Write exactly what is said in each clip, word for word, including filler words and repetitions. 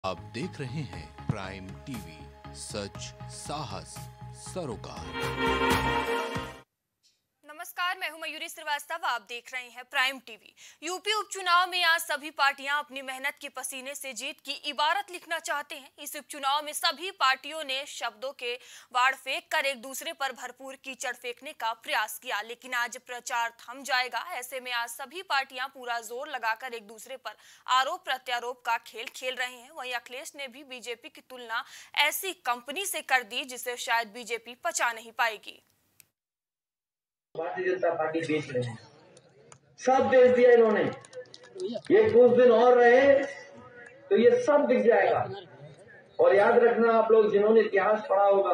आप देख रहे हैं प्राइम टीवी, सच साहस सरोकार। नमस्कार, मैं हूं मयूरी श्रीवास्तव। आप देख रहे हैं प्राइम टीवी। यूपी उपचुनाव में आज सभी पार्टियां अपनी मेहनत के पसीने से जीत की इबारत लिखना चाहते हैं। इस उपचुनाव में सभी पार्टियों ने शब्दों के वाड़ फेंक कर एक दूसरे पर भरपूर कीचड़ फेंकने का प्रयास किया, लेकिन आज प्रचार थम जाएगा। ऐसे में आज सभी पार्टियां पूरा जोर लगाकर एक दूसरे पर आरोप प्रत्यारोप का खेल खेल रहे हैं। वहीं अखिलेश ने भी बीजेपी की तुलना ऐसी कंपनी से कर दी जिसे शायद बीजेपी पचा नहीं पाएगी। भारतीय जनता पार्टी बेच रहे हैं, सब बेच दिया इन्होंने। ये कुछ दिन और रहे तो ये सब बिक जाएगा। और याद रखना, आप लोग जिन्होंने इतिहास पढ़ा होगा,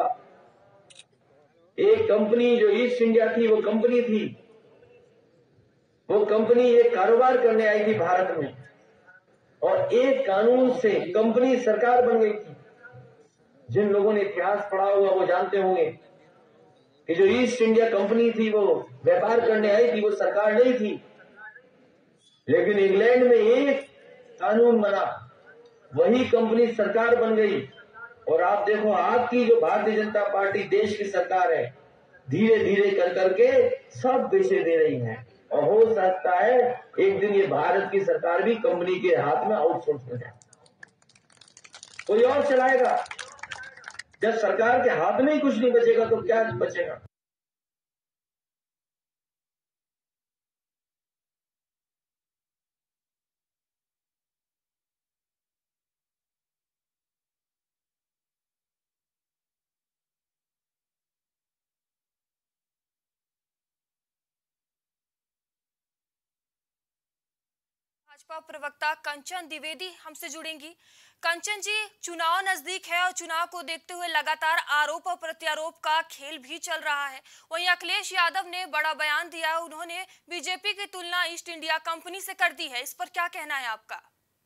एक कंपनी जो ईस्ट इंडिया थी वो कंपनी थी, वो कंपनी एक कारोबार करने आई थी भारत में, और एक कानून से कंपनी सरकार बन गई थी। जिन लोगों ने इतिहास पढ़ा होगा वो जानते होंगे कि जो ईस्ट इंडिया कंपनी थी वो व्यापार करने आई थी, वो सरकार नहीं थी। लेकिन इंग्लैंड में एक कानून बना, वही कंपनी सरकार बन गई। और आप देखो, आपकी जो भारतीय जनता पार्टी देश की सरकार है, धीरे धीरे कर करके सब बेचे दे रही है। और हो सकता है एक दिन ये भारत की सरकार भी कंपनी के हाथ में आउटसोर्स हो जाए, कोई और चलाएगा। जब सरकार के हाथ में ही कुछ नहीं बचेगा तो क्या बचेगा। भाजपा प्रवक्ता कंचन द्विवेदी हमसे जुड़ेंगी। कंचन जी, चुनाव नजदीक है और चुनाव को देखते हुए लगातार आरोप और प्रत्यारोप का खेल भी चल रहा है। वहीं अखिलेश यादव ने बड़ा बयान दिया, उन्होंने बीजेपी की तुलना ईस्ट इंडिया कंपनी से कर दी है। इस पर क्या कहना है आपका?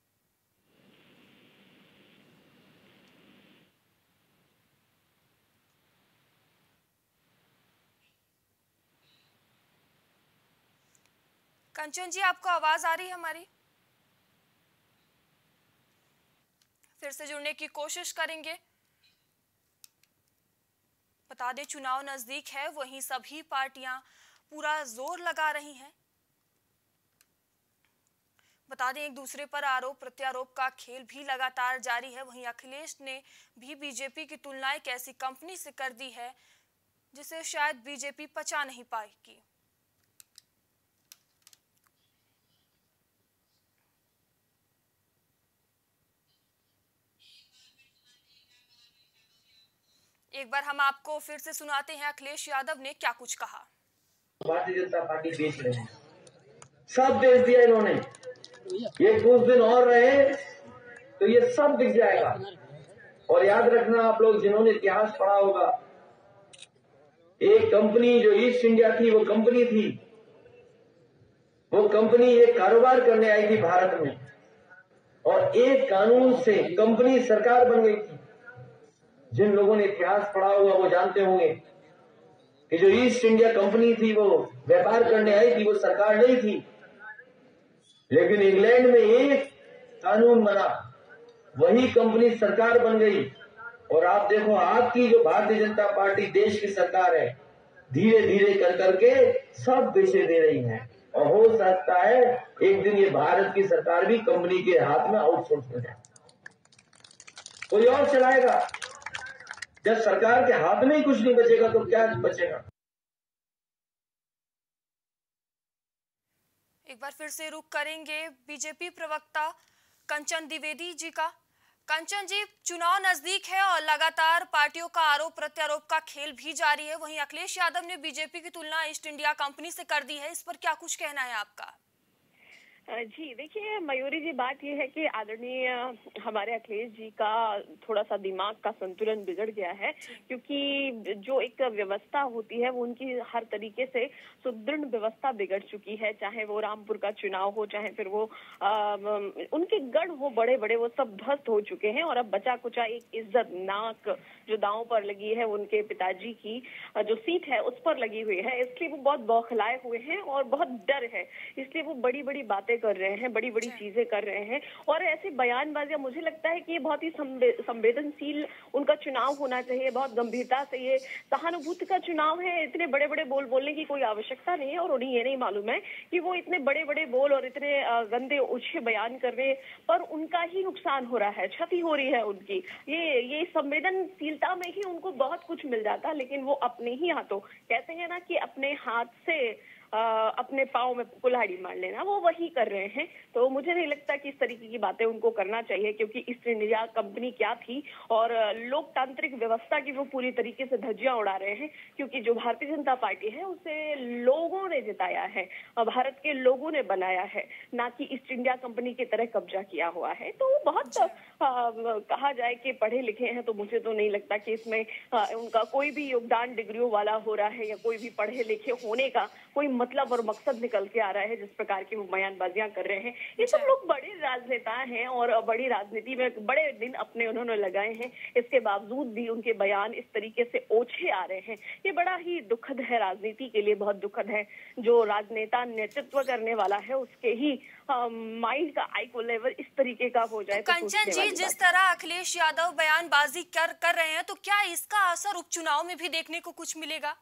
कंचन जी, आपको आवाज आ रही है हमारी? फिर से जुड़ने की कोशिश करेंगे। बता दें, चुनाव नजदीक है, वहीं सभी पार्टियां पूरा जोर लगा रही हैं। बता दें, एक दूसरे पर आरोप प्रत्यारोप का खेल भी लगातार जारी है। वहीं अखिलेश ने भी बीजेपी की तुलना एक ऐसी कंपनी से कर दी है जिसे शायद बीजेपी पचा नहीं पाएगी। एक बार हम आपको फिर से सुनाते हैं अखिलेश यादव ने क्या कुछ कहा। भारतीय जनता पार्टी बेच रहे हैं, सब बेच दिया इन्होंने। ये कुछ दिन और रहे तो ये सब बिक जाएगा। और याद रखना, आप लोग जिन्होंने इतिहास पढ़ा होगा, एक कंपनी जो ईस्ट इंडिया थी वो कंपनी थी, वो कंपनी एक कारोबार करने आई थी भारत में, और एक कानून से कंपनी सरकार बन गई थी। जिन लोगों ने इतिहास पढ़ा होगा वो जानते होंगे कि जो ईस्ट इंडिया कंपनी थी वो व्यापार करने आई थी, वो सरकार नहीं थी। लेकिन इंग्लैंड में एक कानून बना, वही कंपनी सरकार बन गई। और आप देखो, आपकी जो भारतीय जनता पार्टी देश की सरकार है, धीरे धीरे कर करके सब बेचे दे रही है। और हो सकता है एक दिन ये भारत की सरकार भी कंपनी के हाथ में आउटसोर्स हो जाए, कोई और चलाएगा। जब सरकार के हाथ में ही कुछ नहीं बचेगा तो क्या बचेगा। एक बार फिर से रुख करेंगे बीजेपी प्रवक्ता कंचन द्विवेदी जी का। कंचन जी, चुनाव नजदीक है और लगातार पार्टियों का आरोप प्रत्यारोप का खेल भी जारी है। वहीं अखिलेश यादव ने बीजेपी की तुलना ईस्ट इंडिया कंपनी से कर दी है। इस पर क्या कुछ कहना है आपका? जी देखिए मयूरी जी, बात यह है कि आदरणीय हमारे अखिलेश जी का थोड़ा सा दिमाग का संतुलन बिगड़ गया है, क्योंकि जो एक व्यवस्था होती है वो उनकी हर तरीके से सुदृढ़ व्यवस्था बिगड़ चुकी है। चाहे वो रामपुर का चुनाव हो, चाहे फिर वो आ, उनके गढ़ हो बड़े बड़े, वो सब ध्वस्त हो चुके हैं। और अब बचा कुचा एक इज्जत नाक जो दांव पर लगी है, उनके पिताजी की जो सीट है उस पर लगी हुई है, इसलिए वो बहुत बौखलाए हुए हैं और बहुत डर है। इसलिए वो बड़ी बड़ी बातें बातें कर रहे हैं, बड़ी बड़ी चीजें कर रहे हैं और ऐसे बयानबाजियां, मुझे लगता है कि ये बहुत ही संवेदनशील उनका चुनाव होना चाहिए, बहुत गंभीरता से ये सहानुभूति का चुनाव है। इतने बड़े बड़े बोल बोलने की कोई आवश्यकता नहीं है और उन्हें ये नहीं मालूम है कि वो इतने बड़े बड़े बोल और इतने गंदे ओछे बयान कर रहे पर उनका ही नुकसान हो रहा है, क्षति हो रही है उनकी। ये ये संवेदनशीलता में ही उनको बहुत कुछ मिल जाता, लेकिन वो अपने ही हाथों, कहते हैं ना कि अपने हाथ से आ, अपने पाँव में कुल्हाड़ी मार लेना, वो वही कर रहे हैं। तो मुझे नहीं लगता कि इस तरीके की बातें उनको करना चाहिए, क्योंकि ईस्ट इंडिया कंपनी क्या थी और लोकतांत्रिक व्यवस्था की वो पूरी तरीके से धज्जियां उड़ा रहे हैं, क्योंकि जो भारतीय जनता पार्टी है उसे लोगों ने जिताया है, भारत के लोगों ने बनाया है, ना कि ईस्ट इंडिया कंपनी की तरह कब्जा किया हुआ है। तो वो बहुत आ, कहा जाए कि पढ़े लिखे हैं, तो मुझे तो नहीं लगता कि इसमें आ, उनका कोई भी योगदान डिग्रियों वाला हो रहा है या कोई भी पढ़े लिखे होने का कोई मतलब और मकसद निकल के आ रहा है जिस प्रकार की वो बयानबाजियां कर रहे हैं। ये सब लोग बड़े राजनेता हैं और बड़ी राजनीति में बड़े दिन अपने उन्होंने लगाए हैं, इसके बावजूद भी उनके बयान इस तरीके से ओछे आ रहे हैं। ये बड़ा ही दुखद है, राजनीति के लिए बहुत दुखद है। जो राजनेता नेतृत्व करने वाला है उसके ही माइंड का आई को लेवल इस तरीके का हो जाए। तो कंचन जी, जिस तरह अखिलेश यादव बयानबाजी कर कर रहे हैं, तो क्या इसका असर उपचुनाव में भी देखने को कुछ मिलेगा?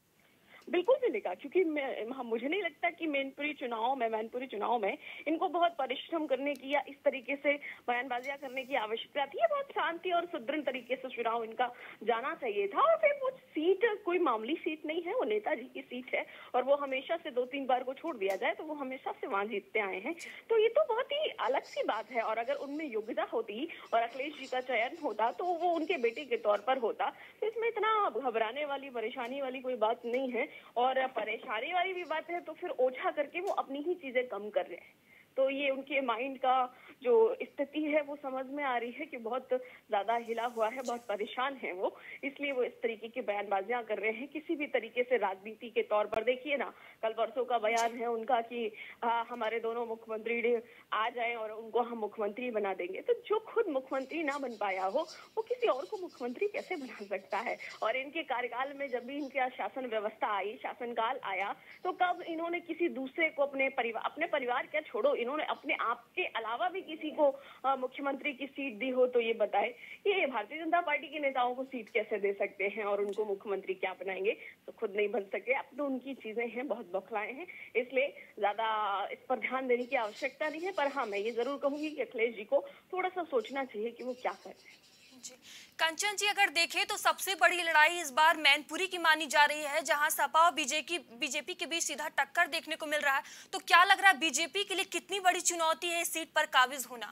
बिल्कुल मिलेगा, क्योंकि मैं, मुझे नहीं लगता कि मैनपुरी चुनाव में मैनपुरी चुनाव में इनको बहुत परिश्रम करने की या इस तरीके से बयानबाजियां करने की आवश्यकता थी। बहुत शांति और सुदृढ़ तरीके से चुनाव इनका जाना चाहिए था। और फिर वो सीट कोई मामूली सीट नहीं है, वो नेताजी की सीट है और वो हमेशा से दो तीन बार को छोड़ दिया जाए तो वो हमेशा से वहां जीतते आए हैं। तो ये तो बहुत ही अलग सी बात है। और अगर उनमें योग्यता होती और अखिलेश जी का चयन होता तो वो उनके बेटे के तौर पर होता, तो इसमें इतना घबराने वाली परेशानी वाली कोई बात नहीं है। और परेशानी वाली भी बात है तो फिर ओछा करके वो अपनी ही चीजें कम कर रहे हैं। तो ये उनके माइंड का जो स्थिति है वो समझ में आ रही है कि बहुत ज्यादा हिला हुआ है, बहुत परेशान है वो, इसलिए वो इस तरीके की बयानबाजियां कर रहे हैं। किसी भी तरीके से राजनीति के तौर पर देखिए ना, कल परसों का बयान है उनका कि आ, हमारे दोनों मुख्यमंत्री आ जाए और उनको हम मुख्यमंत्री बना देंगे। तो जो खुद मुख्यमंत्री ना बन पाया हो वो किसी और को मुख्यमंत्री कैसे बना सकता है? और इनके कार्यकाल में जब भी इनका शासन व्यवस्था आई, शासनकाल आया, तो कब इन्होंने किसी दूसरे को अपने परिवार अपने परिवार क्या छोड़ो, इन्होंने अपने आप के अलावा भी किसी को मुख्यमंत्री की सीट दी हो? तो ये बताए, ये भारतीय जनता पार्टी के नेताओं को सीट कैसे दे सकते हैं और उनको मुख्यमंत्री क्या बनाएंगे? तो खुद नहीं बन सके। अब तो उनकी चीजें हैं, बहुत बौखलाए हैं, इसलिए ज्यादा इस पर ध्यान देने की आवश्यकता नहीं है। पर हाँ, मैं ये जरूर कहूंगी कि अखिलेश जी को थोड़ा सा सोचना चाहिए कि वो क्या कर रहे हैं। जी। कंचन जी, अगर देखें तो सबसे बड़ी लड़ाई इस बार मैनपुरी की मानी जा रही है, जहां सपा और बीजेपी बीजेपी के बीच सीधा टक्कर देखने को मिल रहा है। तो क्या लग रहा है बीजेपी के लिए कितनी बड़ी चुनौती है इस सीट पर काबिज होना?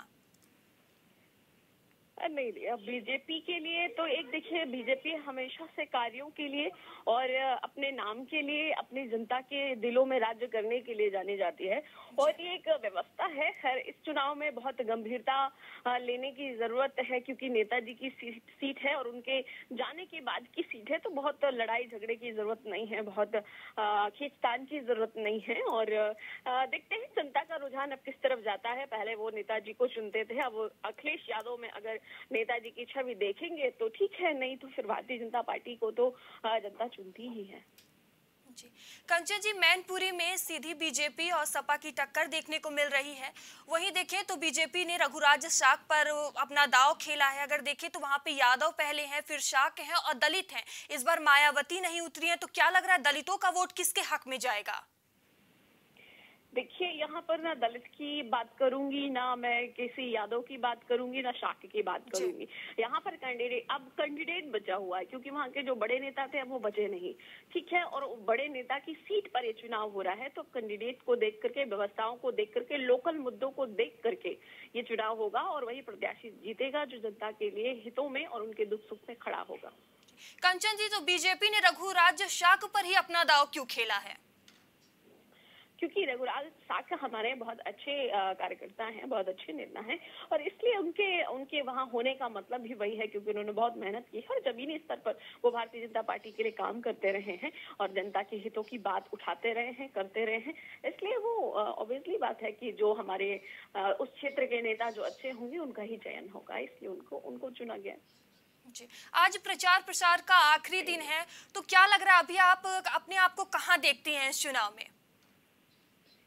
नहीं नहीं, अब बीजेपी के लिए तो एक देखिए, बीजेपी हमेशा से कार्यों के लिए और अपने नाम के लिए, अपनी जनता के दिलों में राज्य करने के लिए जानी जाती है और ये एक व्यवस्था है। खैर, इस चुनाव में बहुत गंभीरता लेने की जरूरत है, क्योंकि नेताजी की सीट है और उनके जाने के बाद की सीट है, तो बहुत लड़ाई झगड़े की जरूरत नहीं है, बहुत खींचतान की जरूरत नहीं है। और देखते हैं जनता का रुझान अब किस तरफ जाता है। पहले वो नेताजी को चुनते थे, अब अखिलेश यादव में अगर नेताजी की छवि देखेंगे तो ठीक है, नहीं तो फिर भारतीय जनता पार्टी को तो जनता चुनती ही है। जी। कंचन जी, मैनपुरी में सीधी बीजेपी और सपा की टक्कर देखने को मिल रही है। वहीं देखें तो बीजेपी ने रघुराज शाक पर अपना दांव खेला है। अगर देखें तो वहां पे यादव पहले हैं, फिर शाक हैं और दलित हैं। इस बार मायावती नहीं उतरी है, तो क्या लग रहा है दलितों का वोट किसके हक में जाएगा? देखिए, यहाँ पर ना दलित की बात करूंगी, ना मैं किसी यादव की बात करूंगी, ना शाक्य की बात करूंगी। यहाँ पर कैंडिडेट अब कैंडिडेट बचा हुआ है, क्योंकि वहाँ के जो बड़े नेता थे अब वो बचे नहीं, ठीक है। और बड़े नेता की सीट पर ये चुनाव हो रहा है, तो कैंडिडेट को देख करके, व्यवस्थाओं को देख करके, लोकल मुद्दों को देख करके ये चुनाव होगा और वही प्रत्याशी जीतेगा जो जनता के लिए हितों में और उनके दुख सुख में खड़ा होगा। कंचन जी, तो बीजेपी ने रघुराज शाक पर ही अपना दांव क्यों खेला है? क्योंकि रघुराज शाक हमारे बहुत अच्छे कार्यकर्ता हैं, बहुत अच्छे नेता हैं और इसलिए उनके उनके वहां होने का मतलब भी वही है, क्योंकि उन्होंने बहुत मेहनत की है और जमीनी स्तर पर वो भारतीय जनता पार्टी के लिए काम करते रहे हैं और जनता के हितों की बात उठाते रहे हैं, करते रहे हैं। इसलिए वो ऑब्वियसली बात है कि जो हमारे उस क्षेत्र के नेता जो अच्छे होंगे उनका ही चयन होगा, इसलिए उनको उनको चुना गया। जी। आज प्रचार प्रसार का आखिरी दिन है, तो क्या लग रहा है अभी आप अपने आप को कहाँ देखती हैं इस चुनाव में?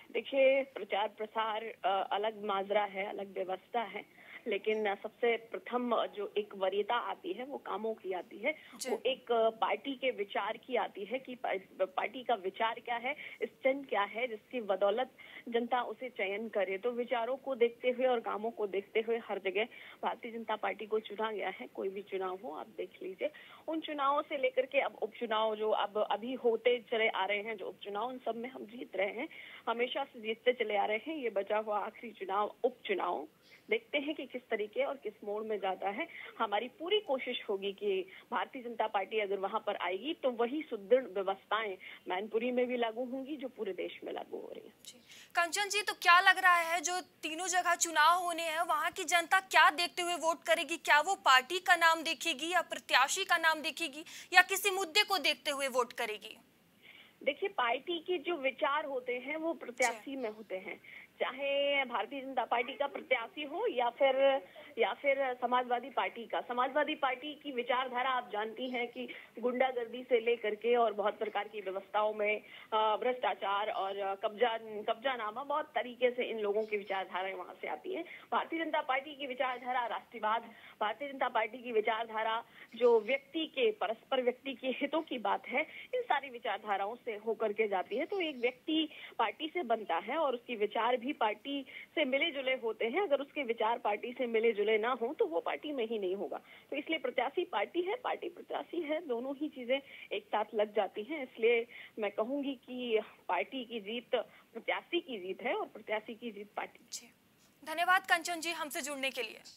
देखिए, प्रचार प्रसार अ, अलग माजरा है, अलग व्यवस्था है, लेकिन अ, सबसे प्रथम जो एक वरीयता आती है वो कामों की आती है। वो एक अ, पार्टी के विचार की आती है कि पा- पार्टी का विचार क्या है, स्टैंड क्या है, जिसकी बदौलत जनता उसे चयन करे। तो विचारों को देखते हुए और कामों को देखते हुए हर जगह भारतीय जनता पार्टी को चुना गया है। कोई भी चुनाव हो, आप देख लीजिए, उन चुनावों से लेकर के अब उपचुनाव जो अब अभी होते चले आ रहे हैं, जो उपचुनाव, उन सब में हम जीत रहे हैं, हमेशा से जीतते चले आ रहे हैं। ये बचा हुआ आखिरी चुनाव, उपचुनाव, देखते हैं कि किस तरीके और किस मोड़ में जाता है। हमारी पूरी कोशिश होगी कि भारतीय जनता पार्टी अगर वहां पर आएगी तो वही सुदृढ़ व्यवस्थाएं मैनपुरी में भी लागू होंगी जो पूरे देश में लागू हो रही है। जी। कंचन जी, तो क्या लग रहा है जो तीनों जगह चुनाव होने हैं वहां की जनता क्या देखते हुए वोट करेगी? क्या वो पार्टी का नाम देखेगी या प्रत्याशी का नाम देखेगी या किसी मुद्दे को देखते हुए वोट करेगी? देखिए, पार्टी के जो विचार होते हैं वो प्रत्याशी में होते हैं, चाहे भारतीय जनता पार्टी का प्रत्याशी हो या फिर या फिर समाजवादी पार्टी का। समाजवादी पार्टी की विचारधारा आप जानती हैं कि गुंडागर्दी से लेकर के और बहुत प्रकार की व्यवस्थाओं में भ्रष्टाचार और कब्जा कब्जानामा, बहुत तरीके से इन लोगों की विचारधाराएं वहां से आती हैं। भारतीय जनता पार्टी की विचारधारा राष्ट्रवाद, भारतीय जनता पार्टी की विचारधारा जो व्यक्ति के परस्पर व्यक्ति के हितों की बात है, इन सारी विचारधाराओं से होकर के जाती है। तो एक व्यक्ति पार्टी से बनता है और उसकी विचार भी पार्टी से मिले जुले होते हैं। अगर उसके विचार पार्टी से मिले जुले ना हो तो वो पार्टी में ही नहीं होगा। तो इसलिए प्रत्याशी पार्टी है, पार्टी प्रत्याशी है, दोनों ही चीजें एक साथ लग जाती हैं। इसलिए मैं कहूंगी कि पार्टी की जीत प्रत्याशी की जीत है और प्रत्याशी की जीत पार्टी। जी, धन्यवाद कंचन जी हमसे जुड़ने के लिए।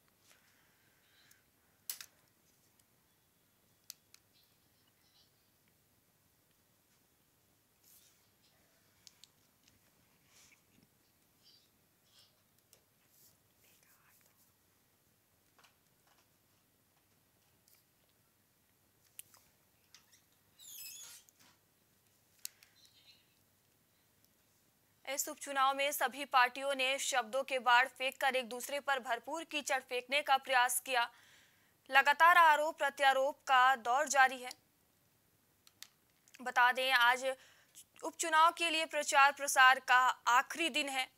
इस उपचुनाव में सभी पार्टियों ने शब्दों के बाढ़ फेंक कर एक दूसरे पर भरपूर कीचड़ फेंकने का प्रयास किया। लगातार आरोप प्रत्यारोप का दौर जारी है। बता दें, आज उपचुनाव के लिए प्रचार प्रसार का आखिरी दिन है।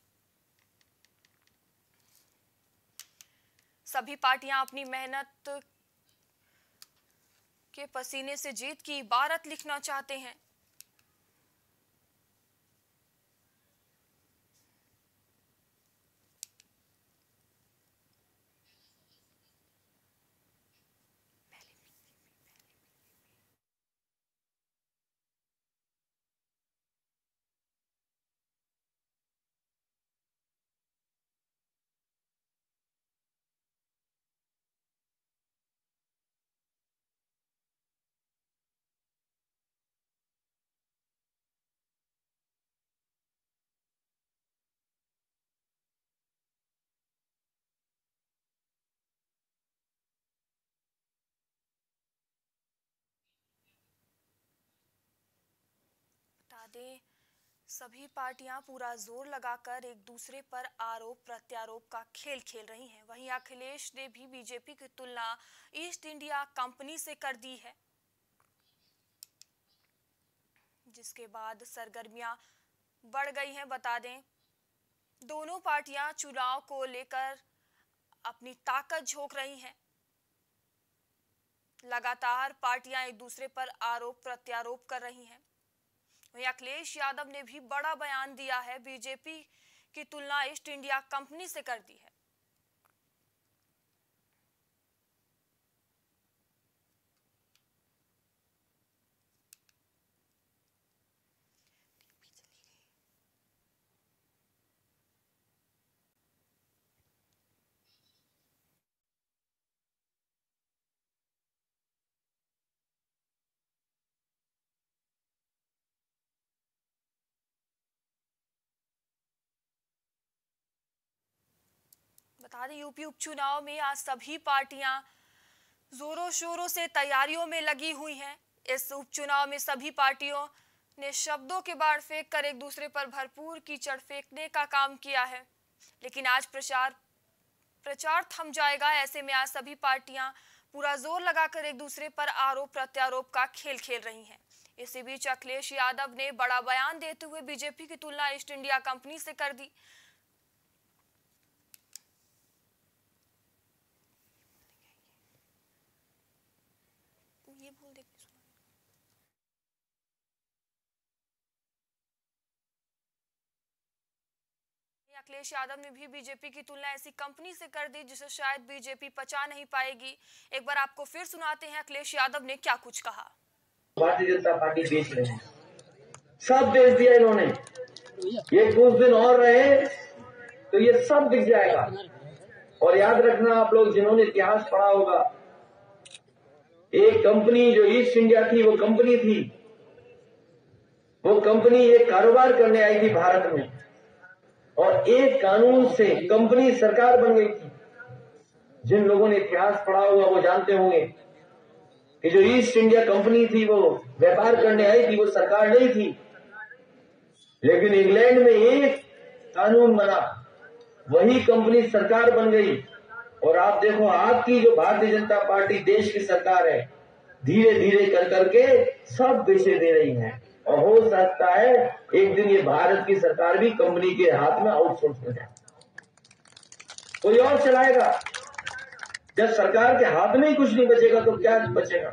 सभी पार्टियां अपनी मेहनत के पसीने से जीत की इबारत लिखना चाहते हैं। बता दें, सभी पार्टियां पूरा जोर लगाकर एक दूसरे पर आरोप प्रत्यारोप का खेल खेल रही हैं। वहीं अखिलेश ने भी बीजेपी की तुलना ईस्ट इंडिया कंपनी से कर दी है, जिसके बाद सरगर्मियां बढ़ गई हैं। बता दें, दोनों पार्टियां चुनाव को लेकर अपनी ताकत झोंक रही हैं। लगातार पार्टियां एक दूसरे पर आरोप प्रत्यारोप कर रही हैं। वहीं अखिलेश यादव ने भी बड़ा बयान दिया है, बीजेपी की तुलना ईस्ट इंडिया कंपनी से कर दी है। बता दें, यूपी उपचुनाव में आज सभी पार्टियां जोरों शोरों से तैयारियों में लगी हुई हैं। इस उपचुनाव में सभी पार्टियों ने शब्दों के बाढ़ फेंक कर एक दूसरे पर भरपूर कीचड़ फेंकने का काम किया है। लेकिन आज प्रचार प्रचार थम जाएगा। ऐसे में आज सभी पार्टियां पूरा जोर लगाकर एक दूसरे पर आरोप प्रत्यारोप का खेल खेल रही हैं। इसी बीच अखिलेश यादव ने बड़ा बयान देते हुए बीजेपी की तुलना ईस्ट इंडिया कंपनी से कर दी। ये बोल दे अखिलेश यादव ने भी बीजेपी की तुलना ऐसी कंपनी से कर दी जिसे शायद बीजेपी पचा नहीं पाएगी। एक बार आपको फिर सुनाते हैं अखिलेश यादव ने क्या कुछ कहा। भारतीय जनता पार्टी बेच रहे हैं, सब बेच दिया इन्होंने। ये कुछ दिन और रहे तो ये सब बिक जाएगा। और याद रखना आप लोग जिन्होंने इतिहास पढ़ा होगा, एक कंपनी जो ईस्ट इंडिया थी वो कंपनी थी, वो कंपनी एक कारोबार करने आई थी भारत में और एक कानून से कंपनी सरकार बन गई थी। जिन लोगों ने इतिहास पढ़ा होगा वो जानते होंगे कि जो ईस्ट इंडिया कंपनी थी वो व्यापार करने आई थी, वो सरकार नहीं थी। लेकिन इंग्लैंड में एक कानून बना, वही कंपनी सरकार बन गई। और आप देखो आपकी जो भारतीय जनता पार्टी देश की सरकार है, धीरे धीरे कर करके सब बेचे दे रही है। और हो सकता है एक दिन ये भारत की सरकार भी कंपनी के हाथ में आउटसोर्स हो जाए, कोई और चलाएगा। जब सरकार के हाथ में ही कुछ नहीं बचेगा तो क्या बचेगा।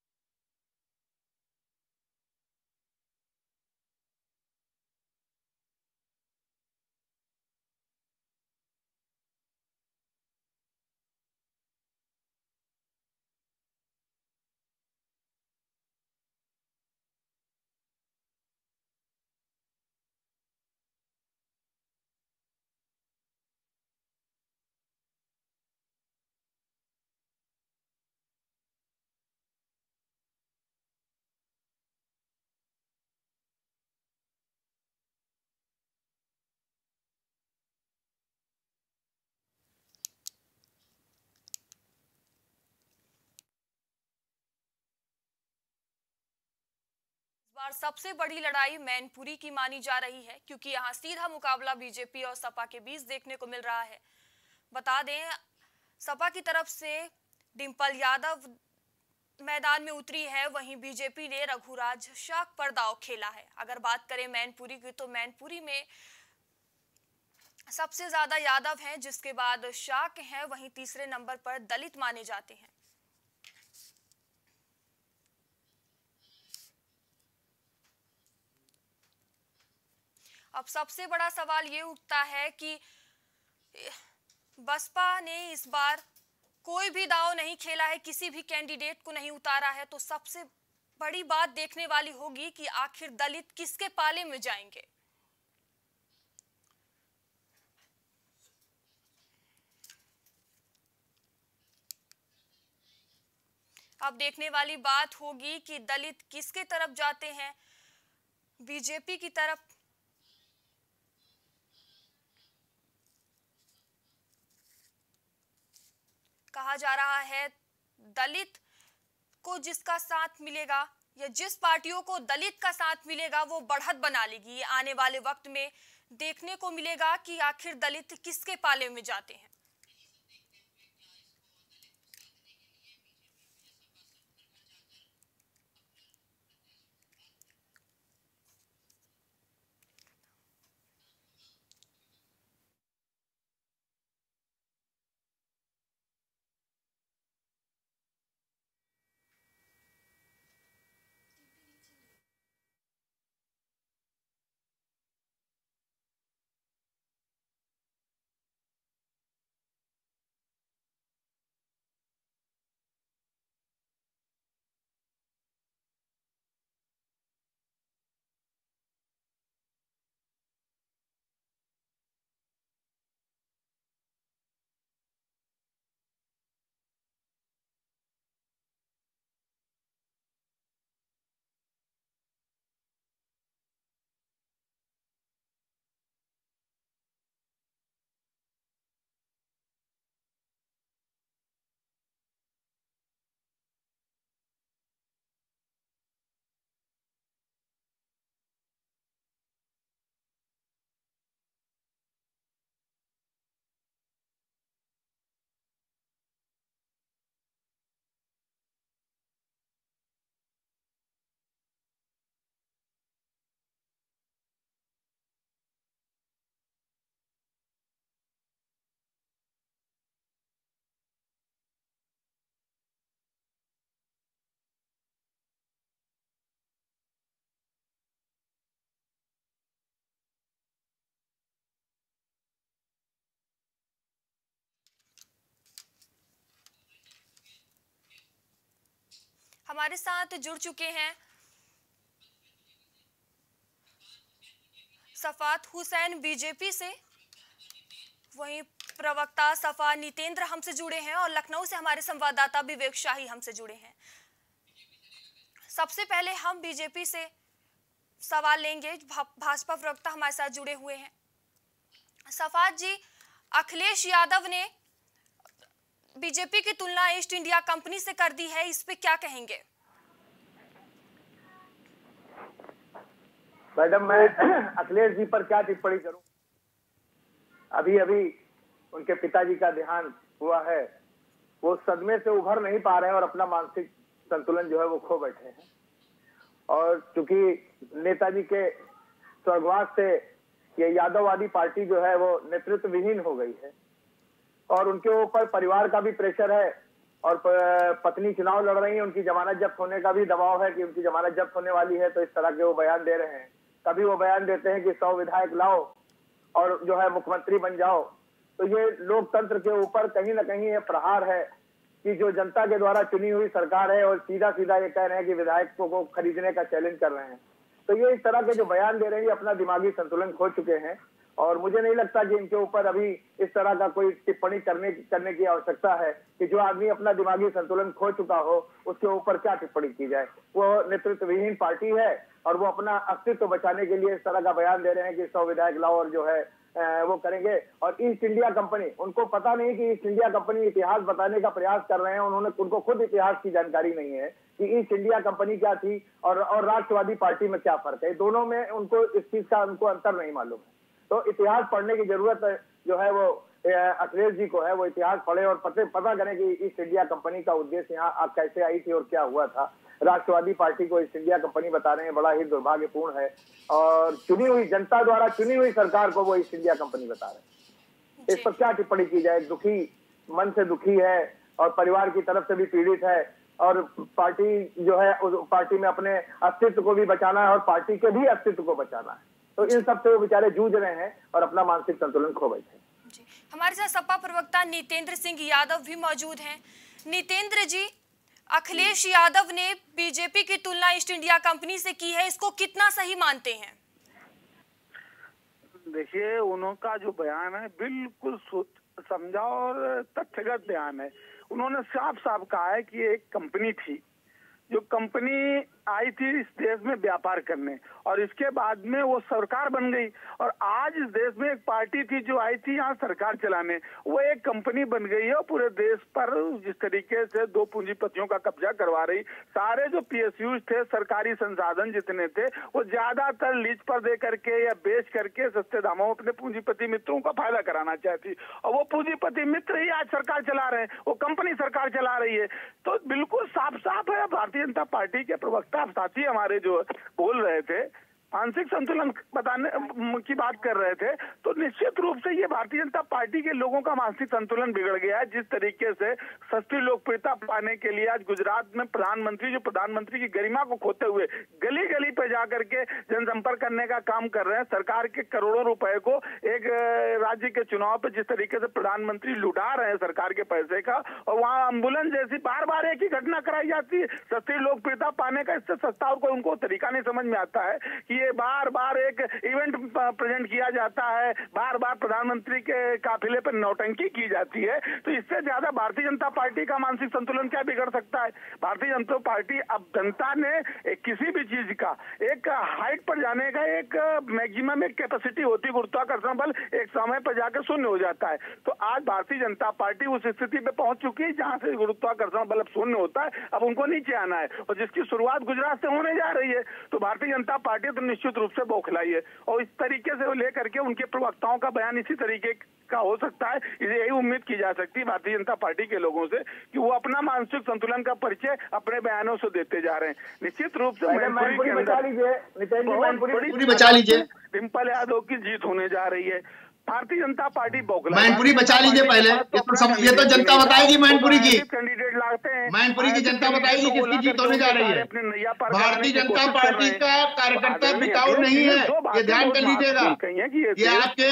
बार सबसे बड़ी लड़ाई मैनपुरी की मानी जा रही है, क्योंकि यहां सीधा मुकाबला बीजेपी और सपा के बीच देखने को मिल रहा है। बता दें, सपा की तरफ से डिंपल यादव मैदान में उतरी है, वहीं बीजेपी ने रघुराज शाक पर दांव खेला है। अगर बात करें मैनपुरी की, तो मैनपुरी में सबसे ज्यादा यादव हैं, जिसके बाद शाक हैं, वहीं तीसरे नंबर पर दलित माने जाते हैं। अब सबसे बड़ा सवाल ये उठता है कि बसपा ने इस बार कोई भी दांव नहीं खेला है, किसी भी कैंडिडेट को नहीं उतारा है, तो सबसे बड़ी बात देखने वाली होगी कि आखिर दलित किसके पाले में जाएंगे। अब देखने वाली बात होगी कि दलित किसके तरफ जाते हैं, बीजेपी की तरफ कहा जा रहा है। दलित को जिसका साथ मिलेगा या जिस पार्टियों को दलित का साथ मिलेगा वो बढ़त बना लेगी। आने वाले वक्त में देखने को मिलेगा कि आखिर दलित किसके पाले में जाते हैं। हमारे साथ जुड़ चुके हैं सफात हुसैन बीजेपी से, वहीं प्रवक्ता सफा नितेंद्र हमसे जुड़े हैं और लखनऊ से हमारे संवाददाता विवेक शाही हमसे जुड़े हैं। सबसे पहले हम बीजेपी से सवाल लेंगे, भाजपा प्रवक्ता हमारे साथ जुड़े हुए हैं। सफात जी, अखिलेश यादव ने बीजेपी की तुलना ईस्ट इंडिया कंपनी से कर दी है, इस पे क्या कहेंगे? मैडम, मैं अखिलेश जी पर क्या टिप्पणी करूं? अभी अभी उनके पिताजी का देहांत हुआ है, वो सदमे से उभर नहीं पा रहे हैं और अपना मानसिक संतुलन जो है वो खो बैठे हैं। और चूंकि नेताजी के स्वर्गवास से ये यादववादी पार्टी जो है वो नेतृत्व विहीन हो गई है और उनके ऊपर परिवार का भी प्रेशर है और पत्नी चुनाव लड़ रही है, उनकी जमानत जब्त होने का भी दबाव है कि उनकी जमानत जब्त होने वाली है, तो इस तरह के वो बयान दे रहे हैं। कभी वो बयान देते हैं कि सौ विधायक लाओ और जो है मुख्यमंत्री बन जाओ। तो ये लोकतंत्र के ऊपर कहीं ना कहीं ये प्रहार है कि जो जनता के द्वारा चुनी हुई सरकार है और सीधा सीधा ये कह रहे हैं कि विधायकों को खरीदने का चैलेंज कर रहे हैं। तो ये इस तरह के जो बयान दे रहे हैं, अपना दिमागी संतुलन खो चुके हैं और मुझे नहीं लगता कि इनके ऊपर अभी इस तरह का कोई टिप्पणी करने करने की आवश्यकता है कि जो आदमी अपना दिमागी संतुलन खो चुका हो उसके ऊपर क्या टिप्पणी की जाए। वो नेतृत्व विहीन पार्टी है और वो अपना अस्तित्व बचाने के लिए इस तरह का बयान दे रहे हैं कि सौ विधायक लाओ और जो है वो करेंगे। और ईस्ट इंडिया कंपनी, उनको पता नहीं कि ईस्ट इंडिया कंपनी इतिहास बताने का प्रयास कर रहे हैं, उन्होंने उनको खुद इतिहास की जानकारी नहीं है कि ईस्ट इंडिया कंपनी क्या थी और और राष्ट्रवादी पार्टी में क्या फर्क है। दोनों में उनको इस चीज का उनको अंतर नहीं मालूम है। तो इतिहास पढ़ने की जरूरत जो है वो अखिलेश जी को है, वो इतिहास पढ़े और पते पता करें कि ईस्ट इंडिया कंपनी का उद्देश्य यहाँ कैसे आई थी और क्या हुआ था। राष्ट्रवादी पार्टी को ईस्ट इंडिया कंपनी बता रहे हैं, बड़ा ही दुर्भाग्यपूर्ण है। और चुनी हुई जनता द्वारा चुनी हुई सरकार को वो ईस्ट इंडिया कंपनी बता रहे हैं। इस पर क्या टिप्पणी की जाए? दुखी मन से दुखी है और परिवार की तरफ से भी पीड़ित है और पार्टी जो है उस पार्टी में अपने अस्तित्व को भी बचाना है और पार्टी के भी अस्तित्व को बचाना है। तो इन सब से वो बेचारे जूझ रहे हैं और अपना मानसिक संतुलन खो बैठे। हमारे साथ सपा प्रवक्ता नितेंद्र सिंह यादव भी मौजूद हैं। नितेंद्र जी, अखिलेश यादव ने बीजेपी की तुलना ईस्ट इंडिया कंपनी से की है, इसको कितना सही मानते हैं? देखिए, उनका जो बयान है बिल्कुल समझा और तथ्यगत बयान है। उन्होंने साफ साफ कहा है कि एक कंपनी थी, जो कंपनी आई थी इस देश में व्यापार करने और इसके बाद में वो सरकार बन गई। और आज इस देश में एक पार्टी थी जो आई थी यहाँ सरकार चलाने, वो एक कंपनी बन गई है और पूरे देश पर जिस तरीके से दो पूंजीपतियों का कब्जा करवा रही। सारे जो पीएसयू थे, सरकारी संसाधन जितने थे, वो ज्यादातर लीज पर दे करके या बेच करके सस्ते दामों अपने पूंजीपति मित्रों का फायदा कराना चाहती और वो पूंजीपति मित्र ही आज सरकार चला रहे हैं, वो कंपनी सरकार चला रही है। तो बिल्कुल साफ साफ है। भारतीय जनता पार्टी के प्रवक्ता साथी हमारे जो बोल रहे थे, मानसिक संतुलन बताने की बात कर रहे थे, तो निश्चित रूप से ये भारतीय जनता पार्टी के लोगों का मानसिक संतुलन बिगड़ गया है। जिस तरीके से सस्ती लोकप्रियता पाने के लिए आज गुजरात में प्रधानमंत्री जो प्रधानमंत्री की गरिमा को खोते हुए गली गली पे जाकर के जनसंपर्क करने का काम कर रहे हैं, सरकार के करोड़ों रुपए को एक राज्य के चुनाव पे जिस तरीके से प्रधानमंत्री लुटा रहे हैं सरकार के पैसे का, और वहाँ एम्बुलेंस जैसी बार बार एक ही घटना कराई जाती है सस्ती लोकप्रियता पाने का। इससे सस्ता और कोई उनको तरीका नहीं समझ में आता है कि ये बार बार एक इवेंट प्रेजेंट किया जाता है, बार बार प्रधानमंत्री के काफिले पर नौटंकी की जाती है। तो इससे ज्यादा भारतीय जनता पार्टी का मानसिक संतुलन क्या बिगड़ सकता है? भारतीय जनता पार्टी, अब जनता ने एक किसी भी चीज का एक हाइट पर जाने का एक मैक्सिमम एक कैपेसिटी होती, गुरुत्वाकर्षण बल एक समय पर जाकर शून्य हो जाता है। तो आज भारतीय जनता पार्टी उस स्थिति पे पहुंच चुकी है जहां से गुरुत्वाकर्षण बल अब शून्य होता है, अब उनको नीचे आना है और जिसकी शुरुआत गुजरात से होने जा रही है। तो भारतीय जनता पार्टी तो निश्चित रूप से बौखलाई है और इस तरीके से वो लेकर के उनके प्रवक्ताओं का बयान इसी तरीके का हो सकता है। इसे यही उम्मीद की जा सकती है भारतीय जनता पार्टी के लोगों से कि वो अपना मानसिक संतुलन का परिचय अपने बयानों से देते जा रहे हैं। निश्चित रूप से मैनपुरी बचा लीजिए, डिम्पल यादव की जीत होने जा रही है। भारतीय जनता पार्टी बौखलाई। मैनपुरी बचा लीजिए पहले, ये तो सब ये तो जनता बताएगी मैनपुरी की। कैंडिडेट लाते हैं, मैनपुरी की जनता बताएगी किसकी जीत होने जा रही है। भारतीय जनता पार्टी का कार्यकर्ता बिकाऊ नहीं है, ये ध्यान कर लीजिएगा। ये आपके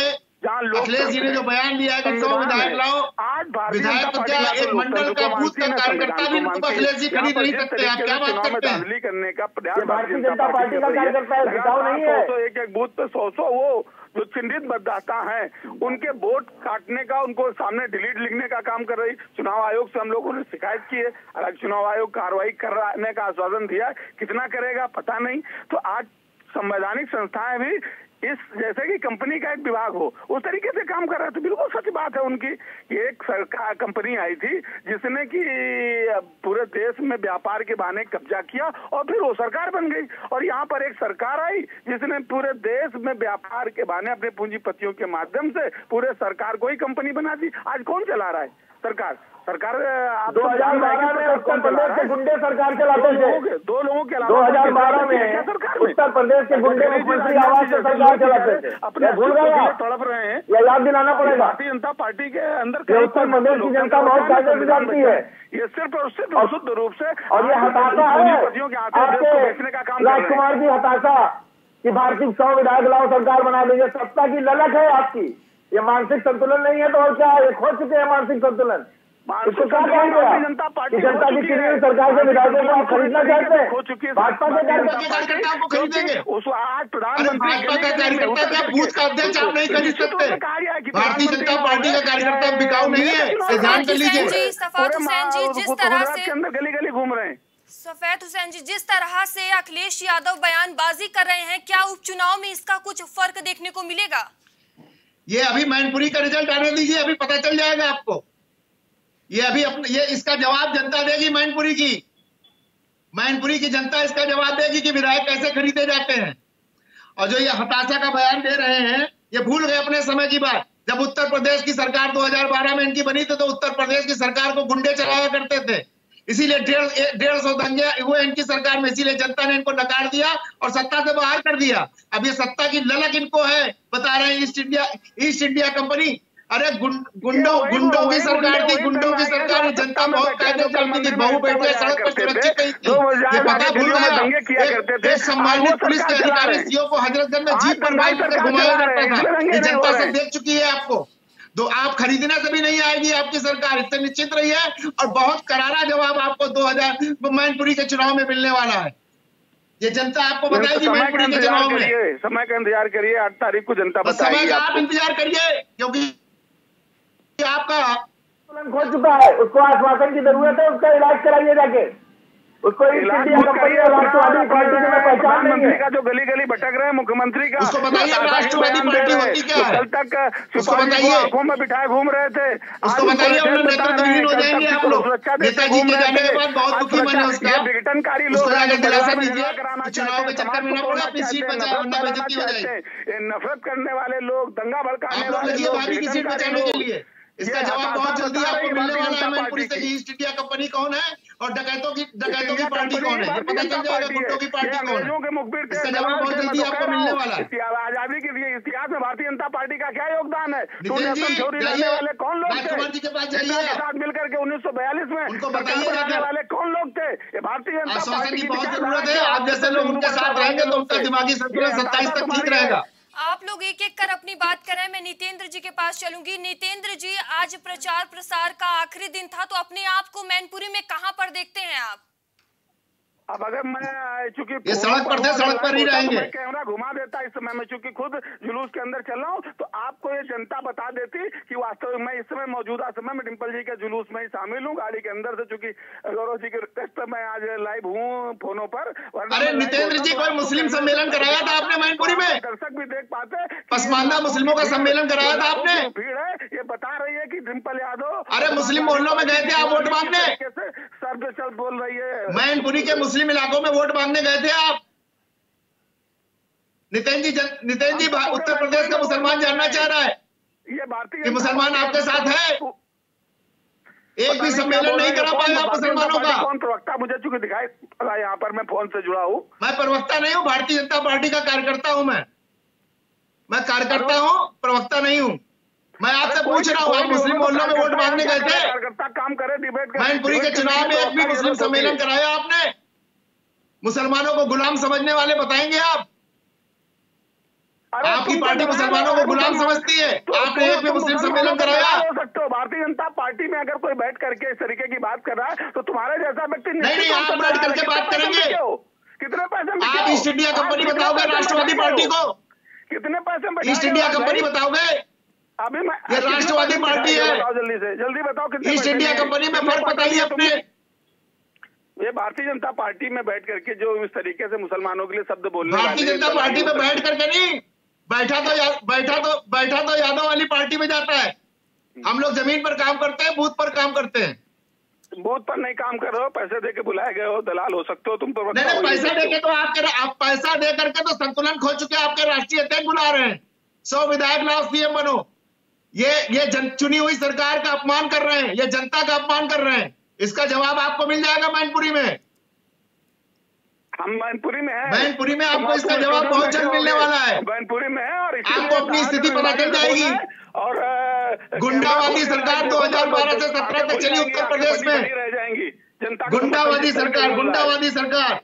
जहाँ लोग अखिलेश जी ने जो बयान दिया है कि सौ विधायक लाओ, आज भारतीय विधायक जनता तो क्या पार्टी एक मंडल का बूथ का कार्यकर्ता भी अखिलेश जी खरीद नहीं सकते। आप क्या बात करते हैं? धांधली करने का प्रयास भारतीय जनता पार्टी का कार्यकर्ता है, बिकाऊ नहीं है। एक एक बूथ पे सौ सौ वो जो चिन्हित मतदाता हैं उनके वोट काटने का, उनको सामने डिलीट लिखने का काम कर रही। चुनाव आयोग से हम लोगों ने शिकायत की है, हालांकि चुनाव आयोग कार्रवाई करने का आश्वासन दिया है, कितना करेगा पता नहीं। तो आज संवैधानिक संस्थाएं भी इस जैसे कि कंपनी का एक विभाग हो उस तरीके से काम कर रहा है। तो बिल्कुल सच बात है उनकी। एक सरकार कंपनी आई थी जिसने कि पूरे देश में व्यापार के बहाने कब्जा किया और फिर वो सरकार बन गई। और यहाँ पर एक सरकार आई जिसने पूरे देश में व्यापार के बहाने अपने पूंजीपतियों के माध्यम से पूरे सरकार को ही कंपनी बना दी। आज कौन चला रहा है सरकार? सरकार दो हजार बारह में उत्तर प्रदेश के गुंडे सरकार चलाते थे। दो लोगों के दो हजार बारह में उत्तर प्रदेश के गुंडे मुख्यमंत्री आवास से सरकार चलाते थे। अपने भूल गए तड़प रहे हैं, यह याद दिलाना पड़ेगा। भारतीय जनता पार्टी के अंदर उत्तर प्रदेश की जनता बहुत कायदे से जानती है। ये सिर्फ और सिर्फ शुद्ध रूप से और ये हताशा है आपके राजकुमार जी, हताशा कि भारतीय सौ विधायक लाओ सरकार बना देंगे। सत्ता की ललक है आपकी, ये मानसिक संतुलन नहीं है। तो और क्या है, खो चुके हैं मानसिक संतुलन। इसको क्या कहेंगे? जनता पार्टी जनता की चुनी हुई सरकार के विधायकों को आप खरीदना चाहते हैं? भाजपा के कार्यकर्ताओं को खरीदेंगे। उस आज प्रधानमंत्री भाजपा का कार्यकर्ता क्या बूथ का अध्यक्ष आप नहीं खरीद सकते? भारतीय जनता पार्टी का कार्यकर्ता बिकाऊ नहीं है, इसे ध्यान कर लीजिए। सफात हुसैन जी, जिस तरह से अंदर गली गली घूम रहे हैं, सफेद हुसैन जी, जिस तरह से अखिलेश यादव बयानबाजी कर रहे हैं, क्या उपचुनाव में इसका कुछ फर्क देखने को मिलेगा? ये अभी मैनपुरी का रिजल्ट आने दीजिए, अभी पता चल जाएगा आपको। ये अभी अपने ये इसका जवाब जनता देगी। मैनपुरी की मैनपुरी की जनता इसका जवाब देगी कि विधायक कैसे खरीदे जाते हैं। और जो ये हताशा का बयान दे रहे हैं, ये भूल गए अपने समय की बात। जब उत्तर प्रदेश की सरकार दो हजार बारह में इनकी बनी थी तो उत्तर प्रदेश की सरकार को गुंडे चलाया करते थे, इसीलिए डेढ़ डेढ़ सौ दंगे हुए इनकी सरकार में, इसीलिए जनता ने इनको नकार दिया और सत्ता से बाहर कर दिया। अब ये सत्ता की ललक इनको है, बता रहे हैं East India East India Company. अरे गुंडों गुंडों की सरकार थी, गुंडों की सरकार। जनता बहुत कायदे चलती थी, बहु बेटियां सड़क पर सुरक्षित नहीं थी, ये पता भूल गया। एक सम्मानित पुलिस के अधिकारी सीओ को हजरतगंज में जीप पर बाइक पर घुमाया करता था, ये जनता से देख चुकी है आपको। तो आप खरीदने से भी नहीं आएगी आपकी सरकार, इससे निश्चित रही है। और बहुत करारा जवाब आपको दो हजार मैनपुरी के चुनाव में मिलने वाला है। ये जनता आपको बताएगी मैनपुरी के चुनाव में। समय का इंतजार करिए, आठ तारीख को जनता बताएगी। समय का आप इंतजार करिए, क्योंकि आपका खो चुका है, उसको आश्वासन की जरूरत है, उसका इलाज कराइए जाके। उसको ईस्ट इंडिया कंपनी और राष्ट्रवादी पार्टी को पहचान नहीं है। का जो गली गली भटक रहे हैं मुख्यमंत्री का, उसको बताइए राष्ट्रवादी पार्टी होती क्या है। कल तक सुपारी आंखों में बिठाए घूम रहे थे, उसको बताइए नेतृत्वहीन हो जाएंगे आप लोग। नेताजी के जाने के बाद बहुत दुखी बने उसका, विघटनकारी लोग दिलासा दीजिए, चुनाव के चक्कर में न पड़े, अपनी सीट बचाए वरना बेइज्जती हो जाएगी। नफरत करने वाले लोग, दंगा भड़काने वाले लोग भाभी की सीट बचाने के लिए। इसका जवाब बहुत जल्दी आपको मिलने वाला है मैनपुरी से कि ईस्ट इंडिया कंपनी कौन है और डकैतों की डकैतों की पार्टी कौन है, ये पता चल जाएगा गुंडों की पार्टी कौन है। इसका जवाब बहुत जल्दी आपको मिलने वाला है। आजादी के इतिहास में भारतीय जनता पार्टी का क्या योगदान है? वाले कौन लोग राजकुमार जी के पास जाइए, साथ मिलकर के उन्नीस सौ बयालीस में उनको बताइए वाले कौन लोग थे? ये भारतीय जनता पार्टी की बहुत जरूरत है। आप जैसे लोग उनके साथ रहेंगे तो उनका दिमागी संतुलन सत्ताईस तक ठीक रहेगा। आप लोग एक एक कर अपनी बात करें, मैं नितेंद्र जी के पास चलूंगी। नितेंद्र जी, आज प्रचार प्रसार का आखिरी दिन था, तो अपने आप को मैनपुरी में कहां पर देखते हैं आप? अब अगर मैं चूंकि ये सड़क पर थे, सड़क पर ही रहेंगे। कैमरा घुमा देता इस समय, मैं चूंकि खुद जुलूस के अंदर चल रहा हूँ, तो आपको ये जनता बता देती कि वास्तव में इस समय मौजूदा समय में डिम्पल जी के जुलूस में ही शामिल हूँ गाड़ी के अंदर से, चूंकि गौरव जी के रिक्वेस्ट पर मैं आज लाइव हूँ फोनों पर। अरे नितेंद्र जी, कोई मुस्लिम सम्मेलन कराया था आपने मैनपुरी में? दर्शक भी देख पाते, पसमानदा मुस्लिमों का सम्मेलन कराया था आपने? भीड़ है, ये बता रही है कि डिम्पल यादव। अरे मुस्लिम मोहल्लों में गए थे आप वोट मांगने? सर बेचल बोल रही है। मैनपुरी के मुस्लिम इलाकों में वोट मांगने गए थे आप? नितेंद्र जी, नितेंद्र जी, उत्तर प्रदेश का मुसलमान जानना चाह रहा है ये भारतीय कि मुसलमान आपके साथ है। एक भी सम्मेलन नहीं करा पाया आप मुसलमानों का। कौन प्रवक्ता मुझे चूंकि दिखाई पड़ा, यहाँ पर मैं फोन से जुड़ा हूँ। मैं प्रवक्ता नहीं हूँ, भारतीय जनता पार्टी का कार्यकर्ता हूँ। मैं मैं कार्यकर्ता हूँ, प्रवक्ता नहीं हूँ। मैं आपसे पूछ रहा हूँ, आप मुस्लिम मोहल्लों में वोट मांगने गए थे? कार्यकर्ता काम करे, डिबेट मैनपुरी के चुनाव में एक भी मुस्लिम सम्मेलन कराया आपने? मुसलमानों को गुलाम समझने वाले बताएंगे आप? आपकी पार्टी मुसलमानों को गुलाम समझती है। आपने एक भी मुस्लिम सम्मेलन कराया? हो सकते हो भारतीय जनता पार्टी में अगर कोई बैठ करके इस तरीके की बात कर रहा है तो तुम्हारे जैसा व्यक्ति नहीं नहीं आप बैठ करके बात करेंगे। कितने पैसे आप ईस्ट इंडिया कंपनी बताओगे राष्ट्रवादी पार्टी को? कितने पैसे में ईस्ट इंडिया कंपनी बताओगे? अभी मैं ये राष्ट्रवादी पार्टी है। जल्दी से जल्दी बताओ कितने ईस्ट इंडिया कंपनी में फर्क बताइए अपने। ये भारतीय जनता पार्टी में बैठ करके जो इस तरीके से मुसलमानों के लिए शब्द बोलने भारतीय जनता पार्टी में बैठ करके नहीं, बैठा तो बैठा तो बैठा तो यादव वाली पार्टी में जाता है। हम लोग जमीन पर काम करते हैं, बूथ पर काम करते हैं। बूथ पर नहीं काम कर रहे हो, पैसे दे के बुलाए गए हो, दलाल हो सकते हो तुम तो। नहीं नहीं पैसा दे के तो आपके आप पैसा दे करके तो संतुलन खो चुके आपके राष्ट्रीय अध्यक्ष बुला रहे हैं। सौ विधायक लाओ सीएम बनो। ये ये जन चुनी हुई सरकार का अपमान कर रहे हैं, ये जनता का अपमान कर रहे हैं। इसका जवाब आपको मिल जाएगा मैनपुरी में। हम मैनपुरी में हैं। मैनपुरी में आपको इसका जवाब बहुत जल्द मिलने वाला है। मैनपुरी में है और आपको अपनी स्थिति पता चल जाएगी। और गुंडावादी सरकार दो हज़ार बारह से सत्रह तक चली उत्तर प्रदेश में, रह जाएंगी जनता। गुंडावादी सरकार, गुंडावादी सरकार,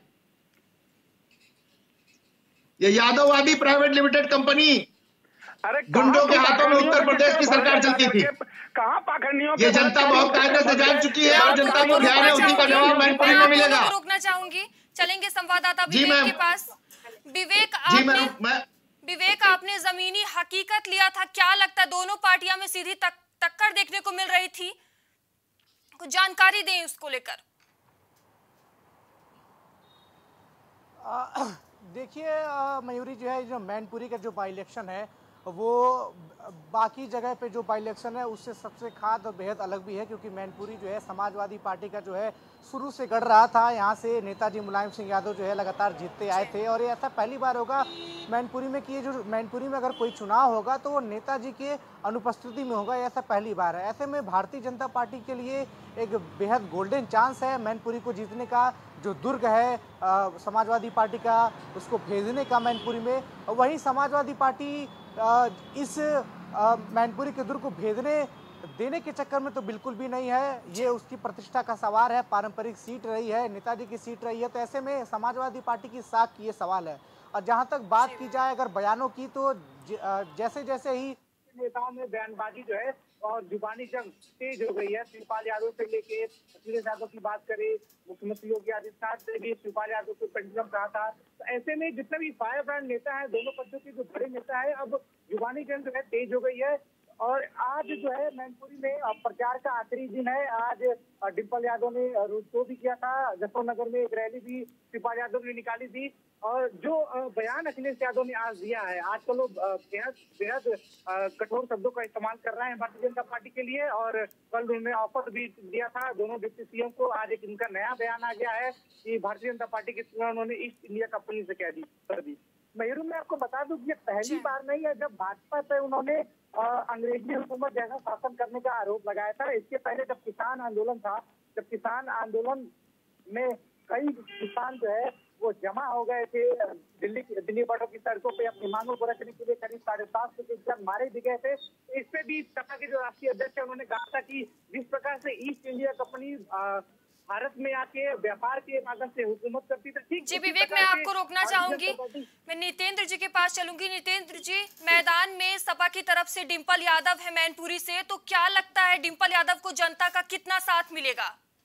ये यादववादी प्राइवेट लिमिटेड कंपनी, अरे गुंडों के हाथों में उत्तर प्रदेश की सरकार चलती थी। कहाँ पाखंडियों? ये जनता बहुत कायदे से जान चुकी है और जनता को ध्यान है, उसी का जवाब मैनपुरी में मिलेगा। रोकना चाहूंगी, चलेंगे संवाददाता जी विवेक मैम। के पास। विवेक जी आपने मैम, मैं विवेक आपने जमीनी हकीकत लिया था, क्या लगता है दोनों पार्टियां में सीधी तक, टक्कर देखने को मिल रही थी? कुछ जानकारी दें उसको लेकर। देखिए मयूरी जो है, जो मैनपुरी का जो बाई इलेक्शन है वो बाकी जगह पे जो बाई इलेक्शन है उससे सबसे खास और बेहद अलग भी है, क्योंकि मैनपुरी जो है समाजवादी पार्टी का जो है शुरू से गढ़ रहा था। यहाँ से नेताजी मुलायम सिंह यादव जो है लगातार जीतते आए थे और ये ऐसा पहली बार होगा मैनपुरी में कि ये जो मैनपुरी में अगर कोई चुनाव होगा तो वो नेताजी के अनुपस्थिति में होगा, ऐसा पहली बार है। ऐसे में भारतीय जनता पार्टी के लिए एक बेहद गोल्डन चांस है मैनपुरी को जीतने का। जो दुर्ग है आ, समाजवादी पार्टी का, उसको भेजने का मैनपुरी में। वहीं समाजवादी पार्टी आ, इस आ, मैनपुरी के दुर्ग को भेजने देने के चक्कर में तो बिल्कुल भी नहीं है। ये उसकी प्रतिष्ठा का सवाल है, पारंपरिक सीट रही है, नेताजी की सीट रही है, तो ऐसे में समाजवादी पार्टी की साख की ये सवाल है। और जहां तक बात की जाए अगर बयानों की, तो जैसे जैसे ही नेताओं में बयानबाजी जो है और जुबानी जंग तेज हो गई है। शिवपाल यादव से लेके अखिलेश यादव की बात करें, मुख्यमंत्री योगी आदित्यनाथ से भी शिवपाल यादव को पेंडुलम कहा था। तो ऐसे में जितने भी फायर ब्रांड नेता है, दोनों पक्षों के जो बड़े नेता है, अब जुबानी जंग जो है तेज हो गई है। और आज जो है मैनपुरी में प्रचार का आखिरी दिन है। आज डिम्पल यादव ने रोड शो भी किया था, जसवंत नगर में एक रैली भी शिवपाल यादव ने निकाली थी। और जो बयान अखिलेश यादव ने आज दिया है, आज तो लोग बेहद बेहद कठोर शब्दों का इस्तेमाल कर रहे हैं भारतीय जनता पार्टी के लिए। और कल उन्होंने ऑफर भी दिया था दोनों डिप्टी सीएम को। आज एक इनका नया बयान आ गया है कि भारतीय जनता पार्टी की तुलना उन्होंने ईस्ट इंडिया कंपनी से कह दी कर दी। मयूर, मैं आपको बता दूं कि ये पहली बार नहीं है जब भाजपा पे उन्होंने अंग्रेजी हुकूमत जैसा शासन करने का आरोप लगाया था। इसके पहले जब किसान आंदोलन था, जब किसान आंदोलन में कई किसान जो है वो जमा हो गए थे दिल्ली दिल्ली बॉर्डर की सड़कों पे अपनी मांगों को रखने के लिए, करीब साढ़े सात सौ किसान मारे भी गए थे। इस पे भी सपा के जो राष्ट्रीय अध्यक्ष है उन्होंने कहा था कि जिस प्रकार से ईस्ट इंडिया कंपनी भारत में आके व्यापार के माध्यम से हुकूमत करती थी, ठीक। जी विवेक, मैं आपको रोकना चाहूंगी, मैं नितेंद्र जी के पास चलूंगी। नितेंद्र जी, मैदान में सपा की तरफ से डिम्पल यादव है मैनपुरी से, तो क्या लगता है डिम्पल यादव को जनता का कितना साथ मिलेगा?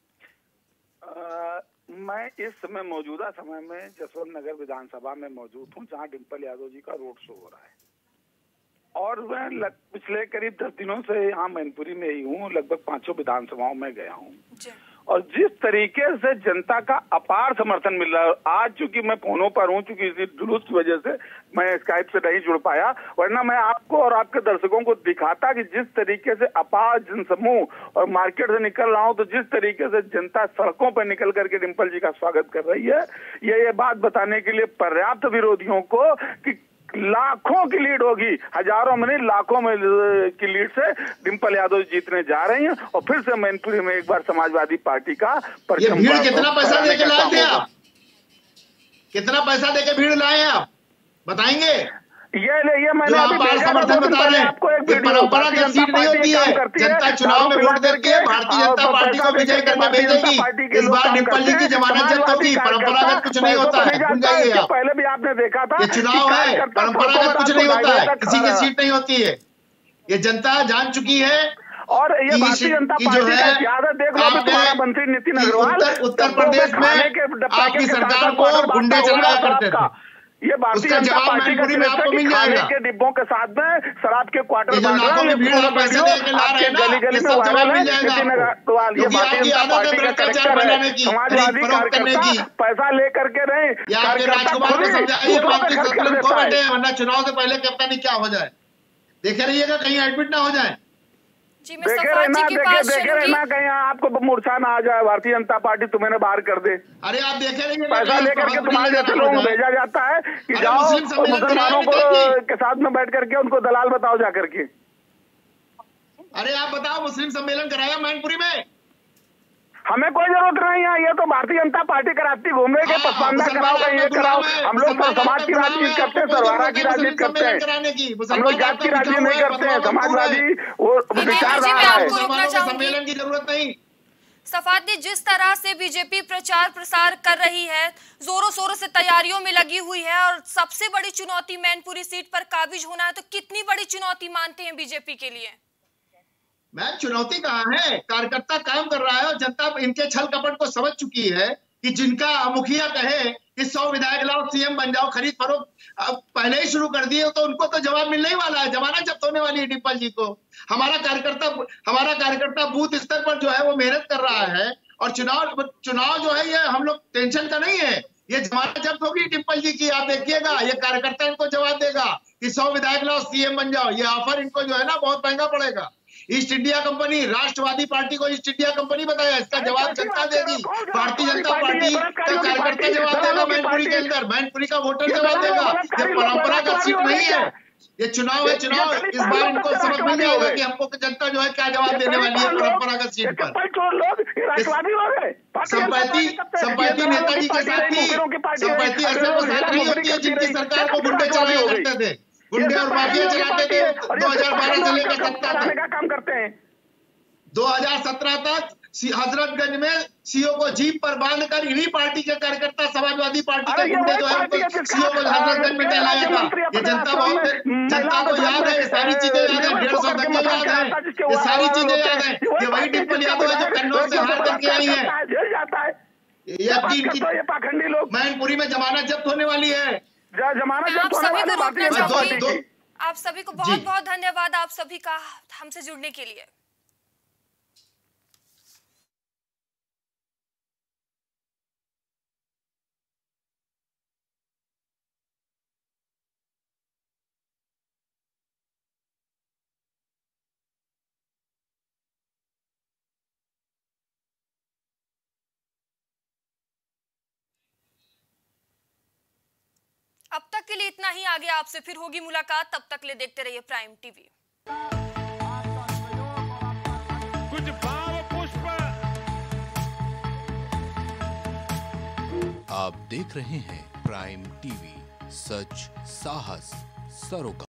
आ, मैं इस समय मौजूदा समय में जसवंत नगर विधानसभा में मौजूद हूँ, जहाँ डिम्पल यादव जी का रोड शो हो रहा है। और मैं पिछले करीब दस दिनों से यहाँ मैनपुरी में ही हूँ, लगभग पांचों विधानसभाओं में गया हूँ। और जिस तरीके से जनता का अपार समर्थन मिल रहा है, आज चूंकि मैं फोनों पर हूँ, चूंकि इसी जुलूस की वजह से मैं स्काइप से नहीं जुड़ पाया, वरना मैं आपको और आपके दर्शकों को दिखाता कि जिस तरीके से अपार जनसमूह और मार्केट से निकल रहा हूँ, तो जिस तरीके से जनता सड़कों पर निकल करके डिम्पल जी का स्वागत कर रही है, ये ये बात बताने के लिए पर्याप्त विरोधियों को कि लाखों की लीड होगी, हजारों में नहीं लाखों में की लीड से डिम्पल यादव जीतने जा रही हैं। और फिर से मैनपुरी में एक बार समाजवादी पार्टी का परचम। भीड़ कितना पैसा देके लाए थे आप? कितना पैसा देके भीड़ लाए आप बताएंगे? ये ये मैंने जो आप अभी भेजा था, समर्थन दो दिन बता पहले रहे हैं, आपको एक ये वीडियो। परंपरागत भारतीय सीट जनता नहीं पार्टी होती काम है। करती है, जनता चुनाव में वोट देती है, भारतीय जनता पार्टी को विजय करके भेजेगी। इस बार डिम्पल जी की जमानत जब्त होगी। परंपरागत कुछ नहीं होता है, भूल जाइए आप। पहले भी आपने देखा था, ये चुनाव है, परंपरागत कुछ नहीं होता है, किसी की सीट नहीं होती है। ये जनता जान चुकी है। और ये भारतीय जनता पार्टी का इतिहास है, देख लो अभी तुम्हारा मंत्री नितिन अग्रवाल उत्तर प्रदेश में आपकी सरकार को गुंडे चलाया करते थे, ये भारतीय जनता पार्टी का आपको मिल खाने जाएगा के डिब्बों के साथ में शराब के क्वार्टर जो लाखों की भीड़ है, पैसे दे के ला रहे हैं ना, गली गली ये में सब वायरल जवाब है। मिल जाएगा नितिन अग्रवाल ये क्योंकि भारतीय आपकी जनता आदत है पार्टी का भ्रष्टाचार करेक्टर फैलाने है, की, समाजवादी फरोख्त करने की। कार्यकर्ता पैसा लेकर के रहे, या आपके राजकुमार को समझाइए मानसिक संतुलन खो बैठे हैं, वरना चुनाव से पहले क्या पता नहीं क्या हो जाए। देखे रहिएगा कहीं एडमिट ना हो जाए। जी मैं देखे सफात रहना, जी के देखे पास देखे चलूंगी। रहना कहीं आपको मूर्छा ना आ जाए, भारतीय जनता पार्टी तुम्हें बाहर कर दे। अरे आप देखे रहिए पैसा लेकर के तुम्हारे जैसे लोगों को भेजा जाता है कि अरे जाओ मुस्लिम सम्मेलन मुसलमानों को कराया के साथ में बैठ करके उनको दलाल बताओ जा करके। अरे आप बताओ, मुस्लिम सम्मेलन कराया मैनपुरी में? हमें कोई जरूरत नहीं है, ये तो भारतीय जनता पार्टी कराती घूम रही है, हाँ, पसमानदा मुसलमान कराओ कहीं ये आपका कराओ। गुलाम है, हम लोग तो मुसलमान समाज की आपका राजनीति गुलाम है, करते हैं, आपको सरवारा की कोई राजनीति मुस्लिम करते सम्मेलन कराने हैं, की। हम मुसलमान लोग जात की आपका राजनीति नहीं गुलाम है, करते हैं, फतवा मंजूर है। समाजवादी वो जी, विचार जी, रहा मैं है। आपको रोकना मुसलमानों के चाहूंगी। सम्मेलन की जरूरत नहीं। सफात जी, जिस तरह से बीजेपी प्रचार प्रसार कर रही है, जोरों शोरों से तैयारियों में लगी हुई है और सबसे बड़ी चुनौती मैनपुरी सीट पर काबिज होना है, तो कितनी बड़ी चुनौती मानते हैं बीजेपी के लिए? मैम चुनौती कहाँ है? कार्यकर्ता काम कर रहा है और जनता इनके छल कपट को समझ चुकी है कि जिनका मुखिया कहे कि सौ विधायक लाओ, सीएम बन जाओ, खरीद फरोख्त पहले ही शुरू कर दिए तो उनको तो जवाब मिलने ही वाला है। जमानत जब्त होने वाली है डिम्पल जी को। हमारा कार्यकर्ता हमारा कार्यकर्ता बूथ स्तर पर जो है वो मेहनत कर रहा है और चुनाव चुनाव जो है ये हम लोग टेंशन का नहीं है। ये जमानत जब्त होगी डिम्पल जी की, आप देखिएगा। ये कार्यकर्ता इनको जवाब देगा कि सौ विधायक लाओ, सीएम बन जाओ। ये ऑफर इनको जो है ना बहुत महंगा पड़ेगा। ईस्ट इंडिया कंपनी, राष्ट्रवादी पार्टी को ईस्ट इंडिया कंपनी बताया, इसका जवाब जनता देगी। भारतीय जनता पार्टी का कार्यकर्ता जवाब देगा मैनपुरी के अंदर, मैनपुरी का वोटर जवाब देगा। ये परंपरागत सीट नहीं है, ये चुनाव है। चुनाव इस बार इनको समझ मिल जाएगा कि हमको जनता जो है क्या जवाब देने वाली है परंपरागत सीट पर। संपत्ति संपत्ति नेताजी के साथ थी, संपत्ति ऐसे को साथ नहीं होती है जिनकी सरकार को गुंडे चलाया करते थे, गुंडे और माफिया चलाते थे। दो हजार बारह से लेकर सत्रह तक का काम करते हैं। दो हजार सत्रह तक हजरतगंज में सीओ को जीप पर बांधकर इन्हीं पार्टी के कार्यकर्ता, समाजवादी पार्टी के गुंडे जो है सीओ को हजरतगंज में टहलाया था। ये जनता बहुत जनता को याद है, ये सारी चीजें याद है, डेढ़ सौ दंगे याद है, ये सारी चीजें याद है। ये वही डिम्पल यादव है जो कन्नौज से हार करके आई है। ये आपकी इनकी पाखंडी लोग। मैनपुरी में जमानत जब्त होने वाली है। जमानत मैं आप जब्त होने सभी वाली को रोकना भारतीय जनता चाहूंगी। दो- दो- आप सभी को बहुत बहुत धन्यवाद, आप सभी का हमसे जुड़ने के लिए। अब तक के लिए इतना ही, आगे आपसे फिर होगी मुलाकात। तब तक ले देखते रहिए प्राइम टीवी। कुछ भाव पुष्प। आप देख रहे हैं प्राइम टीवी, सच साहस सरोकार।